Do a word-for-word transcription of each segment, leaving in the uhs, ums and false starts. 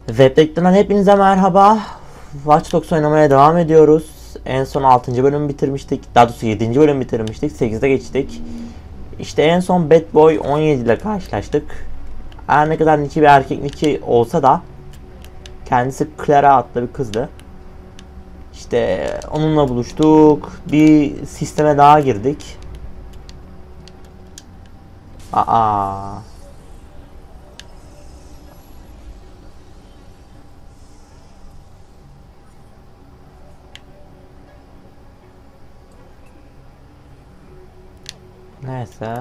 Web'den hepinize merhaba. Watch Dogs oynamaya devam ediyoruz. En son altıncı bölümü bitirmiştik. Daha doğrusu yedinci bölümü bitirmiştik. sekizde geçtik. İşte en son Bad Boy on yedi ile karşılaştık. Her ne kadar Nicky bir erkek Nicky olsa da kendisi Clara adlı bir kızdı. İşte onunla buluştuk. Bir sisteme daha girdik. Aa. Neyse.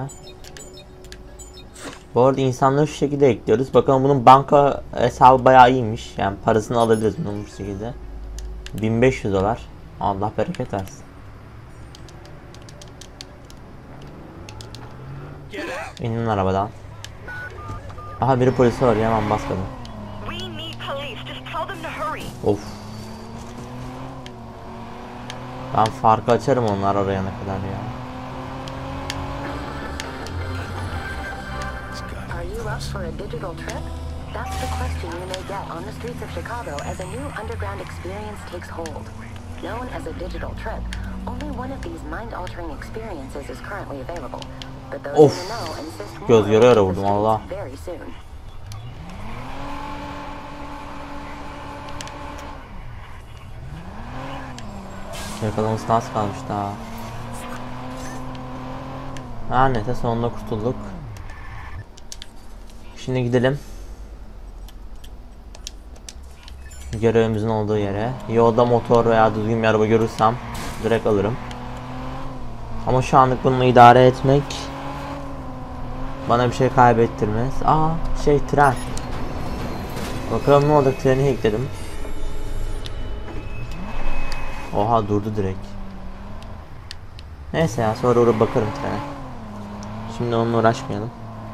Bu arada insanları şu şekilde ekliyoruz. Bakalım bunun banka hesabı bayağı iyiymiş. Yani parasını alabiliriz bunun bu şekilde. bin beş yüz dolar. Allah bereket versin. İnin arabadan. Aha biri polisi var, hemen baskadı. Of. Ben farkı açarım onlar arayana kadar ya. Up for a digital trip? That's the question you may get on the streets of Chicago as a new underground experience takes hold. Known as a digital trip, only one of these mind-altering experiences is currently available. But those Of. in the know insist more Göz göre göre on the vurdum Allah. streets very soon. Yakalaması nasıl kalmış daha. Her neyse sonunda kurtulduk. Şimdi gidelim. Görevimizin olduğu yere. Yolda motor veya düzgün bir araba görürsem direkt alırım. Ama şu anlık bununla idare etmek bana bir şey kaybettirmez. Aa şey tren. Bakalım ne olacak, treni ekledim. Oha durdu direkt. Neyse ya, sonra uğrayıp bakarım trene. Şimdi onunla uğraşmayalım.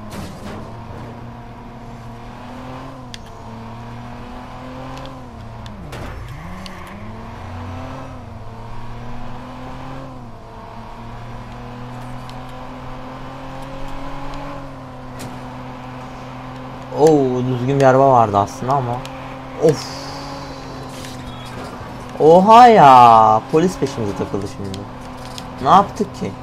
Oo, düzgün bir araba vardı aslında ama. Of. Oha ya, polis peşimize takıldı şimdi. Ne yaptık ki?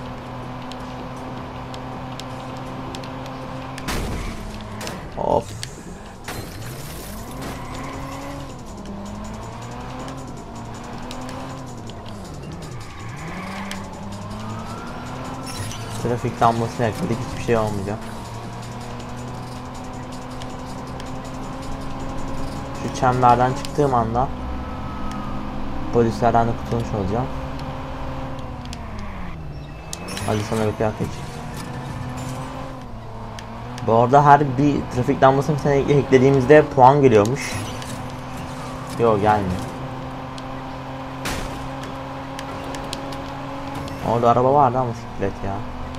Of. Trafik lambasını yakaladık, hiçbir şey olmayacak. Şu çemberden çıktığım anda polislerden de kurtulmuş olacağım. Hadi sana bir kıyafet. Bu arada her bir trafik lambasını bir tane eklediğimizde puan geliyormuş. Yok, gelmiyor. Orada araba vardı ama siklet ya.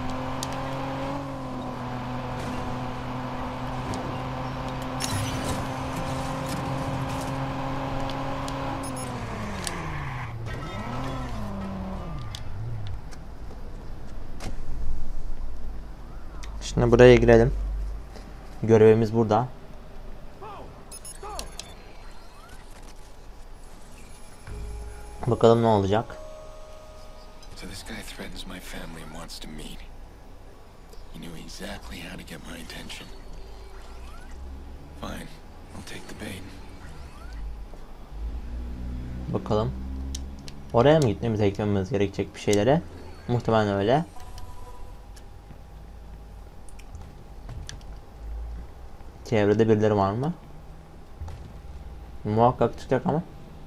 Şimdi buraya girelim. Görevimiz burada. Bakalım ne olacak. So this guy threatens my family and wants to meet. He knew exactly how to get my attention. Fine, I'll take the bait. Bakalım. Oraya mı gitmemiz, eklememiz gerekecek bir şeylere? Muhtemelen öyle. Çevrede birileri var mı? Muhakkak çıkacak ama.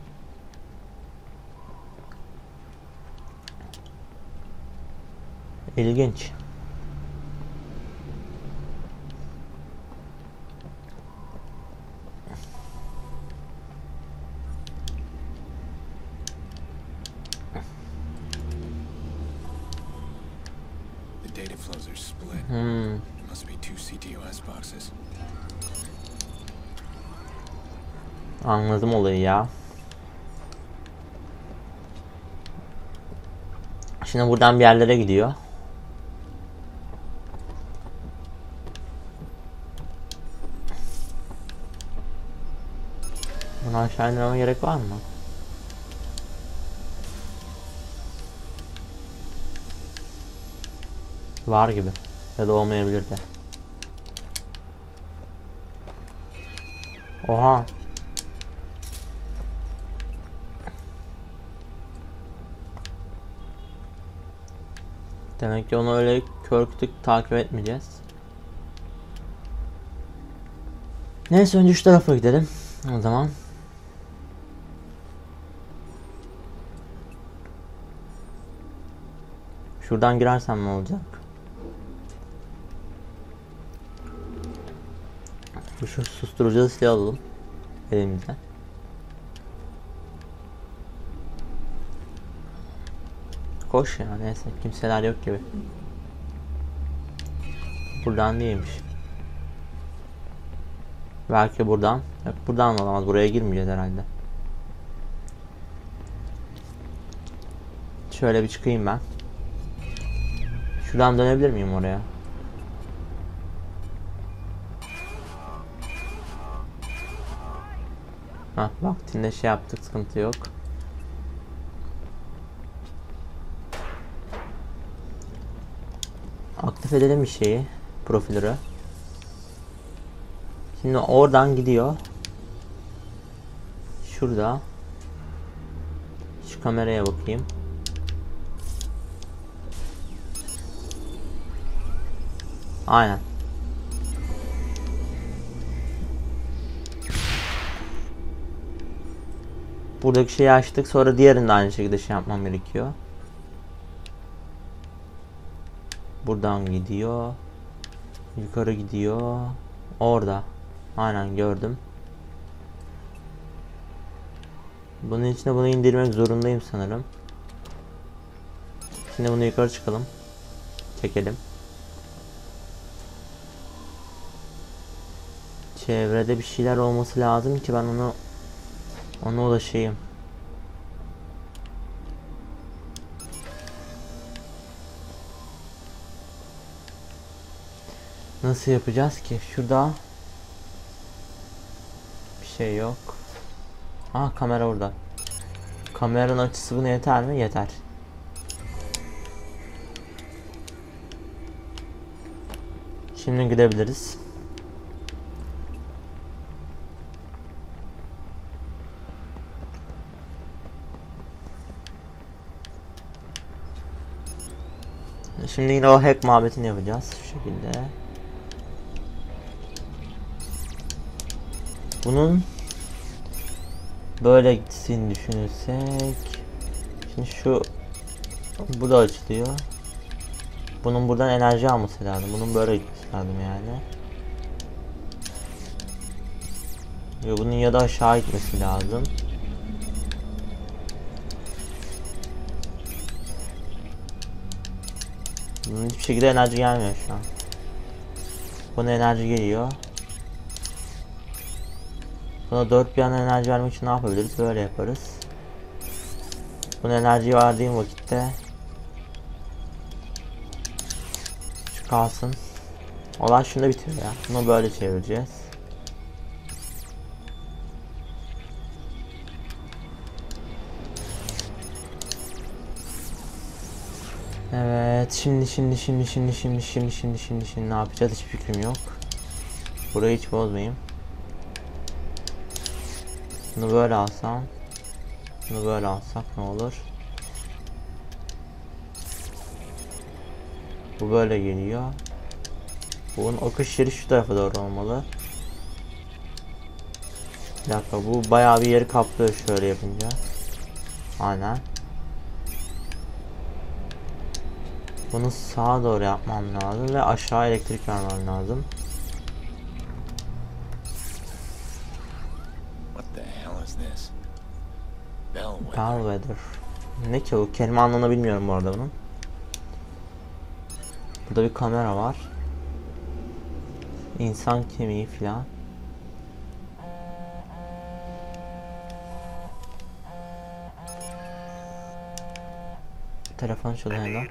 İlginç. The data flows are split. Hmm. There must be two C T O S boxes. Anladım olayı ya. Şimdi buradan bir yerlere gidiyor. Bunu aşağı indirmeme gerek var mı? Var gibi. Ya da olmayabilir de. Oha. Demek ki onu öyle kör kütük takip etmeyeceğiz. Neyse önce şu tarafa gidelim. O zaman. Şuradan girersem ne olacak? Şu susturucu silah alalım elimize. Koş ya, neyse kimseler yok gibi. Buradan değilmiş. Belki buradan. Yok, buradan olamaz. Buraya girmeyeceğiz herhalde. Şöyle bir çıkayım ben. Şuradan dönebilir miyim oraya? Hah, vaktinde şey yaptık, sıkıntı yok. Aktif edelim bir şeyi, profilörü. Şimdi oradan gidiyor. Şurada. Şu kameraya bakayım. Aynen. Buradaki şeyi açtık. Sonra diğerini de aynı şekilde şey yapmam gerekiyor. Buradan gidiyor. Yukarı gidiyor. Orada. Aynen gördüm. Bunun içine bunu indirmek zorundayım sanırım. Şimdi bunu yukarı çıkalım. Çekelim. Çevrede bir şeyler olması lazım ki ben onu ona ulaşayım. Nasıl yapacağız ki? Şurada bir şey yok. Ah, kamera orada. Kameranın açısı buna yeter mi? Yeter. Şimdi gidebiliriz. Şimdi yine o hack muhabbetini yapacağız şu şekilde. Bunun böyle gitsin düşünürsek. Şimdi şu bu da açılıyor. Bunun buradan enerji alması lazım. Bunun böyle gitmesi lazım yani. Yo, bunun ya da aşağı gitmesi lazım. Bunun hiçbir şekilde enerji gelmiyor şu an. Buna enerji geliyor. Buna dört bir yana enerji vermek için ne yapabiliriz? Böyle yaparız. Buna enerji verdiğim vakitte şu kalsın. Olay şunda bitiyor ya. Bunu böyle çevireceğiz. Evet, şimdi şimdi şimdi şimdi şimdi şimdi şimdi şimdi şimdi ne yapacağız? Hiç fikrim yok. Burayı hiç bozmayayım. Bunu böyle alsam, bunu böyle alsak ne olur? Bu böyle geliyor. Bunun akış yeri şu tarafa doğru olmalı. Bir dakika, bu bayağı bir yeri kaplıyor şöyle yapınca. Aynen. Bunu sağa doğru yapmam lazım ve aşağı elektrik vermem lazım. Bellwether. Ne ki o? Kelime anlamını bilmiyorum bu arada bunun. Burada bir kamera var. İnsan kemiği filan. Telefon çalıyor lan.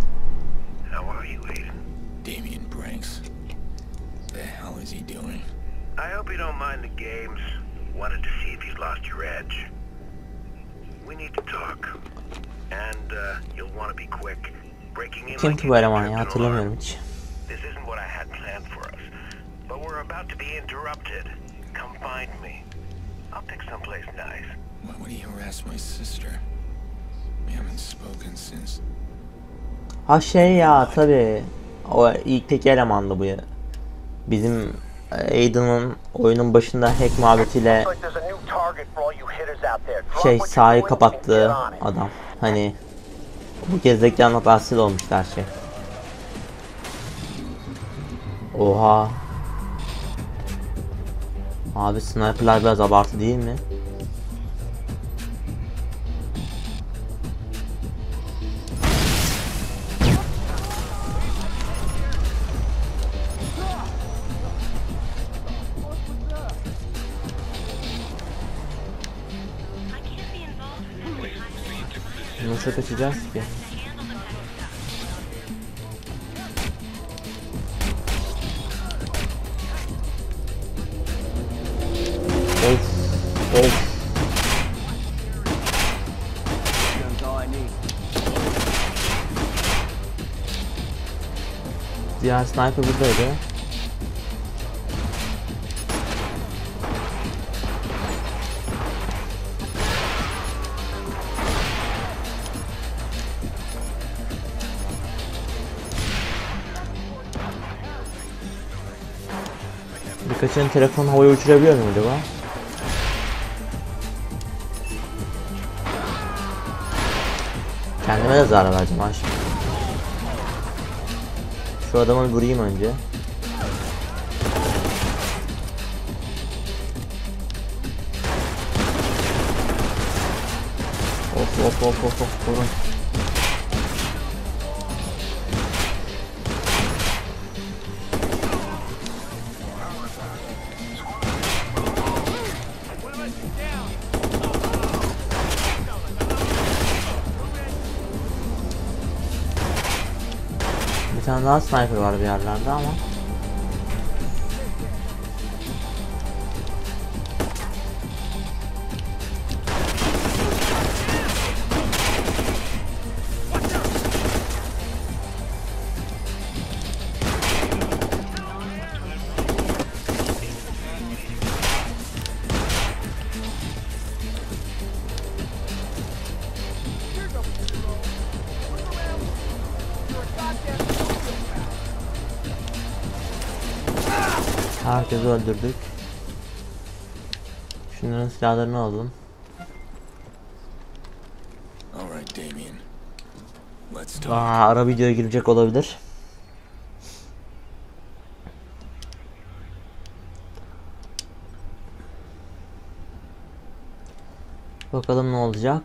Damien Branks. The hell is he doing? I hope you don't mind the games. Wanted to see if you'd lost your edge. We need to talk. And uh, you'll want to be quick. Breaking in Kim like ki you bu did eleman ya, tripped an hatırlamıyorum alarm. hiç. This isn't what I had planned for us. But we're about to be interrupted. Come find me. I'll pick someplace nice. Why would he harass my sister? We haven't spoken since. Ha şey ya, tabi o ilk tek elemandı bu ya. Bizim Aiden'ın oyunun başında hack muhabbetiyle şey sahayı kapattığı adam. Hani bu gezdeki hatasıyla olmuştu her şey. Oha. Abi sniperlar biraz abartı değil mi? Nasıl kaçacağız ki? Of, of. Diğer sniper buradaydı. Birkaçının telefonu havaya uçurabiliyor muyum acaba? Kendime de zarar vereceğim ha şimdi. Şu adamı vurayım önce. Of of of of of vurun. Bir tane daha sniper var bir yerlerde ama. Herkesi öldürdük. Şunların silahlarını alalım. Alright, Damien. Let's talk. Aa, ara videoya girecek olabilir. Bakalım ne olacak.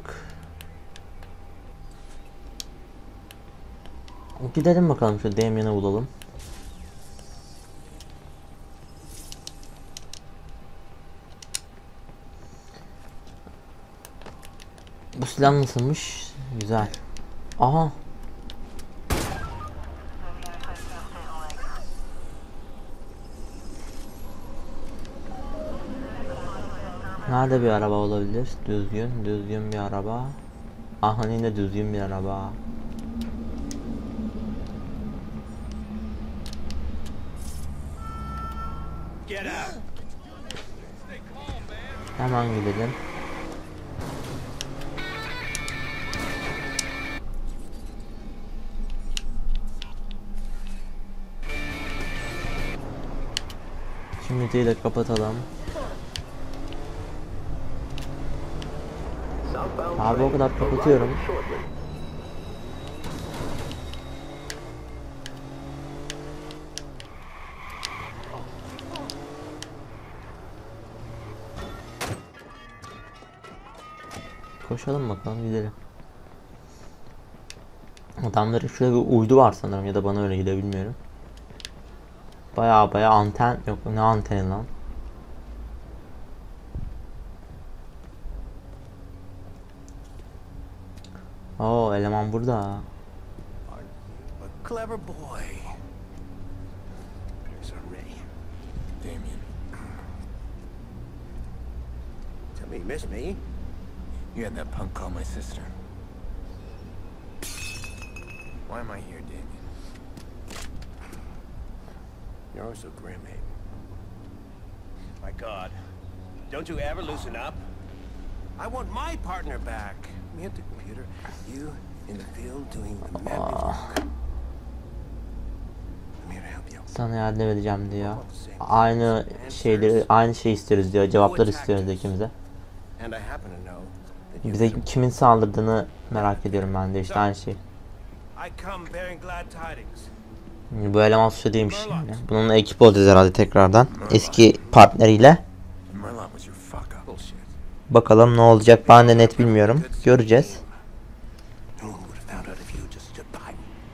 Gidelim bakalım, şu Damien'i bulalım. Bu silah nasılmış? Güzel. Aha. Nerede bir araba olabilir? Düzgün, düzgün bir araba. Aha, yine düzgün bir araba. Hemen gidelim. Şimdi de kapatalım. Abi o kadar kapatıyorum. Koşalım bakalım, gidelim. Adamların şurada bir uydu var sanırım, ya da bana öyle geliyor, bilmiyorum. Baya baya anten, yok ne anteni lan. Oo, eleman burada. Clever boy. Here's our Ray. Damien, me, miss me? You had that punk call my sister. Why am I here, Damien? You're so grim, Aiden. My God, don't you ever loosen up? I want my partner back. Me at the computer, you in the field doing the manly work. I'm here to help you. Sana yardım edeceğim diyor. Aynı şeyleri, aynı şey istiyoruz diyor. Cevaplar istiyoruz ikimize. And I happen to know that you Bize kimin saldırdığını merak ediyorum ben de, işte aynı şey. I come bearing glad tidings. Bu eleman suçlu değilmiş yani. Bununla ekip olacağız herhalde tekrardan. Eski partneriyle. Murloc was your fuck up. Bullshit. Bakalım ne olacak, ben de net bilmiyorum. Göreceğiz. No one would have found out if you just stood by.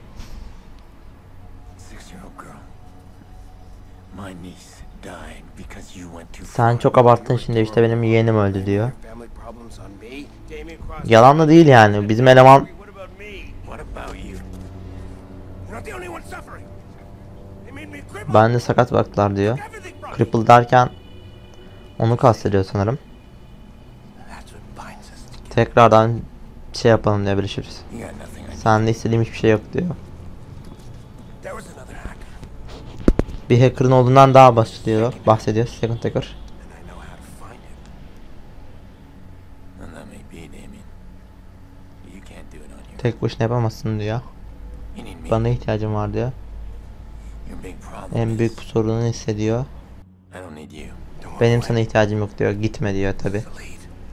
Six-year-old girl. My niece died because you went too far. Sen çok abarttın şimdi, işte benim yeğenim öldü diyor. Family problems on me. Damien Cross. Yalan da değil yani. Bizim eleman What about me? What about you? You're not the only one suffering. They made me crippled. ben de sakat baktılar diyor. Everything from me. Cripple derken onu kastediyor sanırım. That's what binds us together. Tekrardan şey yapalım diye birleşiriz. You got nothing I need. Sende istediğim hiçbir şey yok diyor. There was another hacker, Bir hacker'ın olduğundan daha bahsediyor. Bahsediyor. Second hacker. and I know how to find him. And that may be, Damien. But you can't do it on your Tek başına yapamazsın diyor. own. You need me. Bana ihtiyacım var diyor. Your big problem En büyük is sorunu hissediyor. I don't need you. Don't walk Benim away. sana ihtiyacım yok diyor. Gitme diyor tabi. The lead.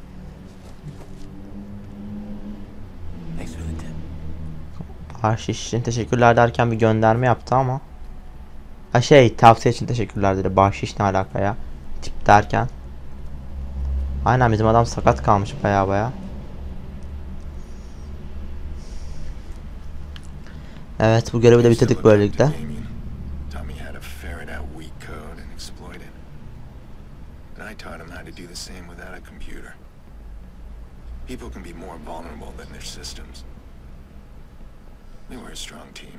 Thanks for the tip. Bahşiş için teşekkürler derken bir gönderme yaptı ama. Ha şey, tavsiye için teşekkürler dedi. Bahşiş ne alaka ya? Tip derken. Aynen, bizim adam sakat kalmış baya baya. Evet, bu görevi de bitirdik böylelikle. Taught me how to ferret out weak code and exploit it. And I taught him how to do the same without a computer. People can be more vulnerable than their systems. We were a strong team.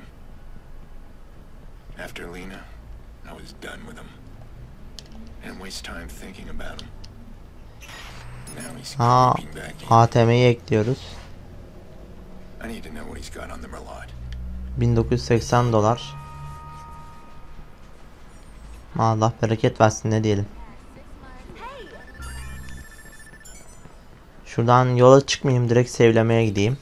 After Lena, I was done with him. I didn't waste time thinking about him. Now he's Ha, creeping back in. A T M'yi ekliyoruz. I need to know what he's got on the Merlot. bin dokuz yüz seksen dolar. Allah bereket versin, ne diyelim. Şuradan yola çıkmayayım, direkt sevlemeye gideyim.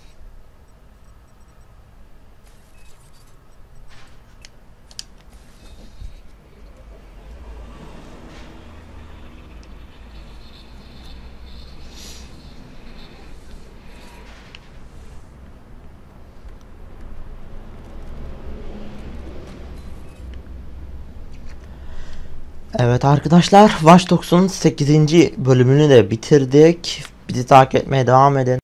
Evet arkadaşlar, Watch Dogs'un sekizinci bölümünü de bitirdik. Bizi takip etmeye devam edin.